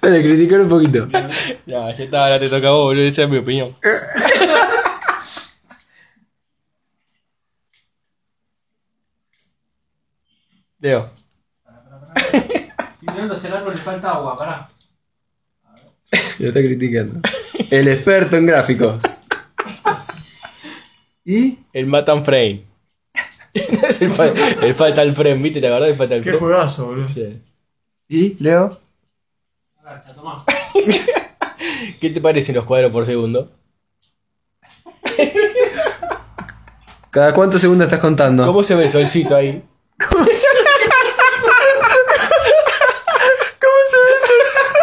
Para criticar un poquito. Ya está, ahora te toca a vos, boludo. Esa es mi opinión. Leo. Estoy mirando hacia el árbol, le falta agua, pará. Lo está criticando. El experto en gráficos. ¿Y? El Matan Frame. Es el Fatal Frame, ¿viste? ¿Te acordás del Fatal Qué Frame? juegazo, boludo. Sí. ¿Y, Leo? Agacha, tomá. ¿Qué te parecen los cuadros por segundo? ¿Cada cuántos segundos estás contando? ¿Cómo se ve el solcito ahí? ¿Cómo se ve el solcito?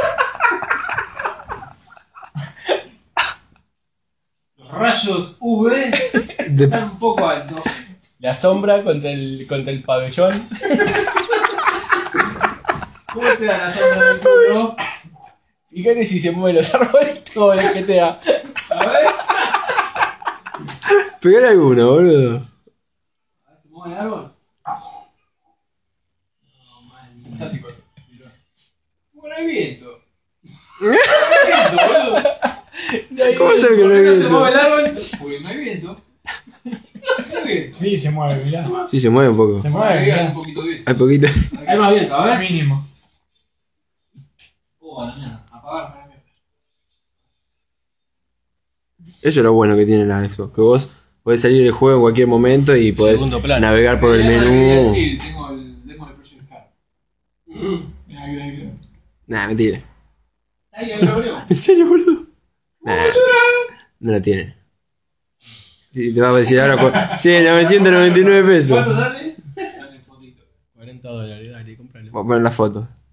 Los rayos UV están un poco altos. La sombra contra el pabellón. ¿Cómo te da la sombra del culo? Fíjate si se mueven los arbolitos o el GTA. A ver. Pegar alguno, boludo. ¿Se mueve el árbol? No, mal. Bueno, hay viento. Hay viento, boludo. ¿Cómo se ve que no hay ¿Por qué no se viento? mueve el árbol? Porque no hay viento. No hay viento. Sí, se mueve, mirá. Sí, se mueve un poco. Se Hay mueve, mirá. un poquito de viento. Hay poquito. Hay más viento, a ver. Mínimo. A la mierda. Apagar para que. Eso es lo bueno que tiene la Xbox. Que vos podés salir del juego en cualquier momento y podés Segundo plano. navegar por el menú. Sí, tengo el demo de Project Car. Mirá, mirá, mirá. Nah, mentira. Ahí, ahí lo veo. ¿En serio, boludo? Nah, no la tiene. Sí, te va a decir ahora. Sí, 999 pesos. ¿Cuánto sale? Dale fotito. $40, dale, cómpralo. Voy a poner la foto.